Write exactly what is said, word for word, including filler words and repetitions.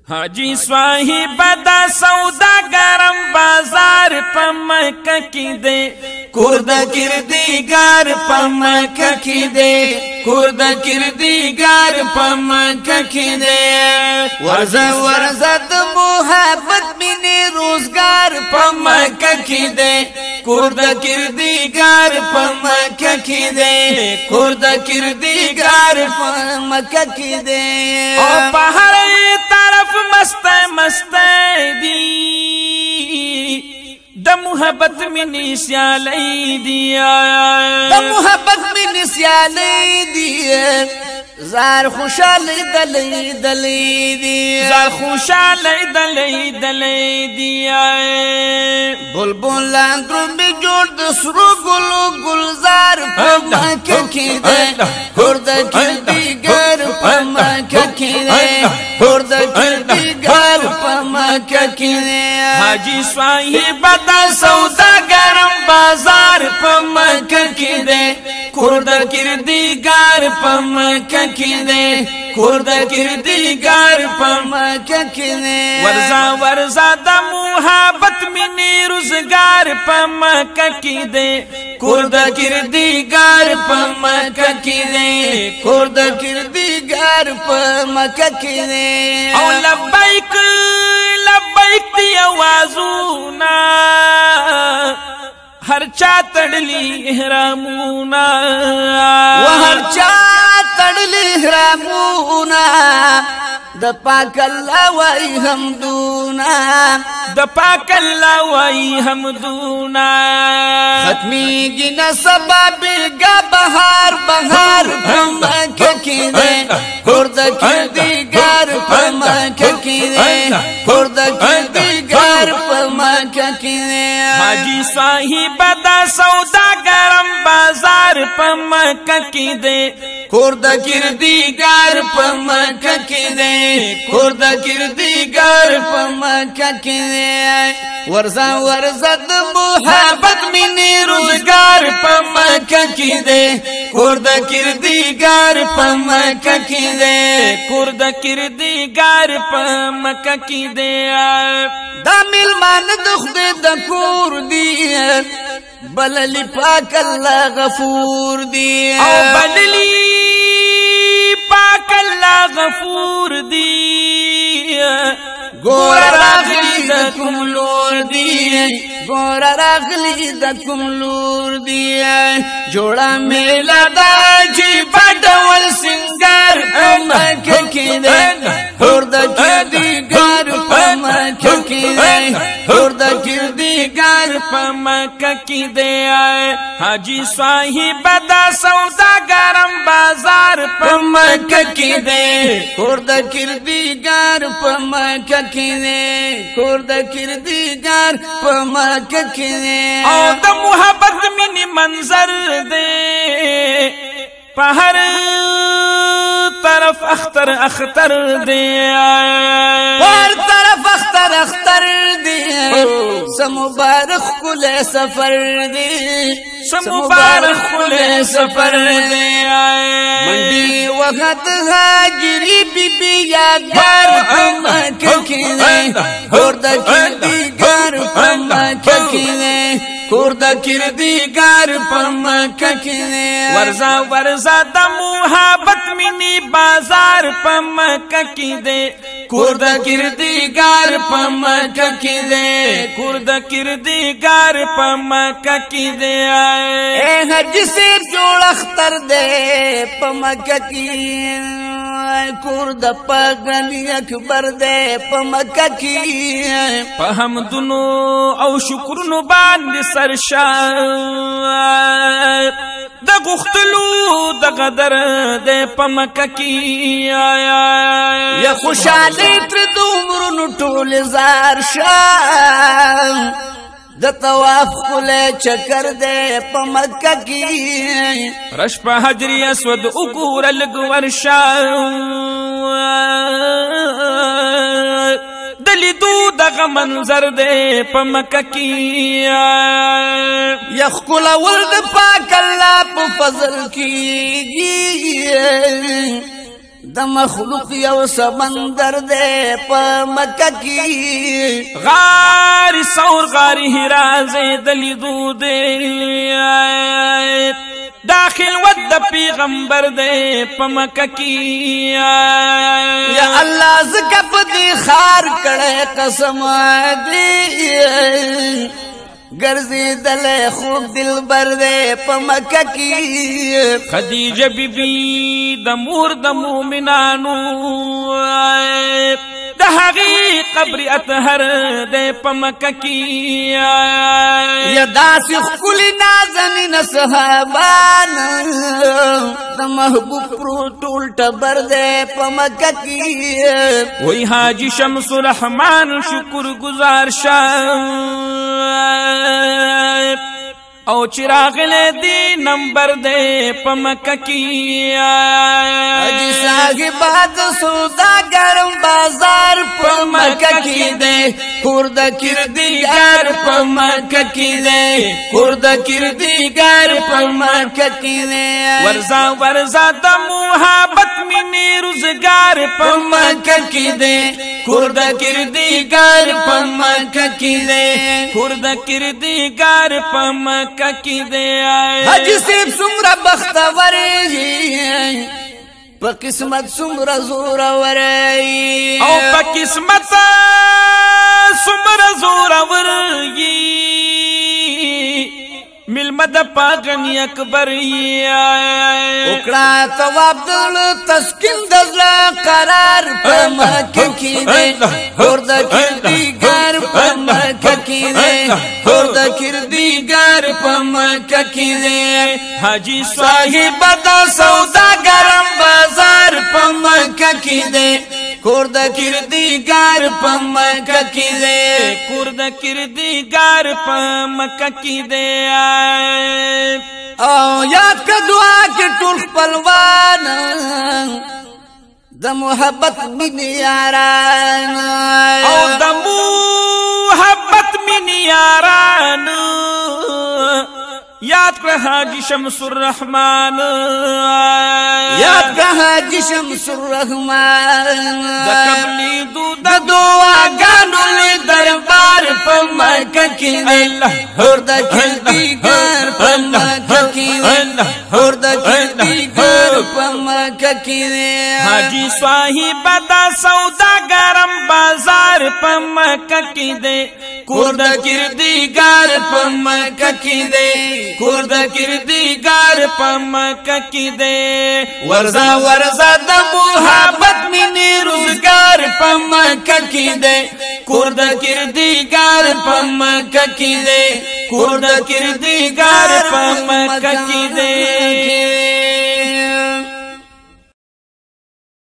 हाजी साहिब दा सौदा गरम बाजार पे मक्का की दे कुर्द किरदीगार पे मक्का की दे कुर्द किरदीगार पे मक्का की दे वर्जा वर्जत मोहब्बत मिनी रोजगार पे मक्का की दे कुर्द किरदीगार पे मक्का की दे कुर्द किरदीगार पे मक्का की दे ओ पहाड़ तरफ मस्त मस्त दी द मोहब्बत में निशाले दिया द मोहब्बत में निशाले दिए जार खुशाल दले दले दिया जार खुशाल दले दले दिया बुलबुल अंदर में जोड़ दसरो गुलो गुलजार पमक की दे खुर्द किरदीगार पमक की दे खुर्द किरदीगार पमक की दे हाजी साहिब दा सौदा गरम बाजार पमक की दे कुर्द किरदीगार पमक की दे कुर्द किरदीगार पमक की दे वर्जा वर्जा द मोहब्बत मिनी रोजगार पमक की दे कुर्द किरदीगार पमक की दे कुर्द किरदीगार पमक की दे ओ लब्बैक लब्बैक दी आवाज़ूना हर चा तड़ली इहरामूना वो हर चा तड़ली इहरामूना द पाक अल्लाह वाई हमदूना द पाक अल्लाह वाई हमदूना खत्मी गिना सबब गा बहार बहार पमक की दे कुर्द किरदीगार पमक की दे कुर्द किरदीगार पमक की दे हाजी साहिब दा सौदा गरम बाजार पमक की दे कुर्द किरदीगार पमक की दे कुर्द किरदीगार पमक की दे वर्जा वर्जत मोहब्बत मिनी रोजगार पमक की दे कुर्द किरदीगार पमक की दे कुर्द किरदीगार पमक की दे दा मिलमान दुख द कूर दी बलली पाक अल्लाह गफूर दी बलली पाक अल्लाह गफूर दी गोरा रागली द कुमलोर दी गोरा रागली द कुमलोर दी जोड़ा मेला दा जी बडवल सिंगार पमक की दे कुर्द किरदीगार पमक की दे कुर्द किरदीगार पमक की दे हाजी साहिब दा सौदा गरम बाजार पमक की दे कुर्द किरदीगार पमक की दे कुर्द किरदीगार पमक की दे ओ द मोहब्बत मिनी मंजर दे पहर तरफ अख्तर अख्तर दे हर तरफ अख्तर अख्तर दे समुबारक खुले सफर दे समुबारक खुले सफर दे मंडी वक्त हाजिरी बीबी यादगार पमक की दे कुर्द किरदीगार पमक की दे कुर्द किरदीगार पमक की दे वर्जा वर्जा द मोहब्बत मिनी बाजार पमक की दे कुर्द किरदीगार पमक की दे कुर्द किरदीगार पमक की दे ए हज से जोड़ अख्तर दे पमक की कुर्द पगनी अकबर दे पमक की पहम दुनो औ शुक्र नु बांध सरशार द गुख्तलू द गदर दे पमक की या खुशाली तर दूमर नु टोल जार शाम द तवाफ खुले चकर दे पमक की रश पे हजरी अस्वद उगूरल गुवर्शा दली दूध मंजर दे पमक की यखुला वल्द पाक अल्लाह फजल की د مخلوق یو سمندر دے پا مکہ کی غار سور غار حراز دلی دو دے داخل ود پیغمبر دے پا مکہ کی یا اللہ زکب دی خار کڑے قسم دی گرزی دل خوب دل بر دے پا مکہ کی خدیجہ بی بی دمور دمو منانو دہغی قبر اطہر دے پا مکہ کی یا داسی خلی نازنین صحابان دا محبوب پرو ٹول ٹبر دے پا مکہ کی وہی حاجی شمس الرحمن شکر گزار شاہ او چراغ لے دی نمبر دے پا مکہ کی اجی صاحبات سودا گرم بازار پا مکہ کی دے خورد کردگار پا مکہ کی دے خورد کردگار پا مکہ کی دے ورزا ورزا دا محبت منی روزگار پا مکہ کی دے خورد کردگار پا مکہ کی دے خورد کردگار پا مکہ کی دے حجی سیب سمرا بختور پا قسمت سمرا زورا ورائی او پا قسمت سمرا زورا ورائی ملمد پاگنی اکبر اکڑا تواب دل تسکن دزلا قرار پا مکہ کی دے خورد کردگار پا مکہ کی دے خورد کردگار پا مکہ کی دے حاجی صاحب دا سودا گرم بازار پا مکہ کی دے خورد کردگار پا مکہ کی دے خورد کردگار پا مکہ کی دے او یاد کا دعا کے ٹول پلوان دا محبت من یاران او دا محبت من یاران یاد کر حاجی شمس الرحمن یاد کا حاجی شمس الرحمن دا قبلی دو دا دعا گانو لی دربار پا مکہ کی دے خورد کردگار پا مکہ کی دے خورد کردگار پا مکہ کی دے حاجی صاحب دا سودا گرم بازار پا مکہ کی دے خورد کردگار پا مکہ کی دے خورد کردگار پا مکہ کی دے ورزا ورزا دا محبت منی روزگار پا مکہ کی دے خورد کردگار پا مکہ کی دے خورد کردگار پا مکہ کی دے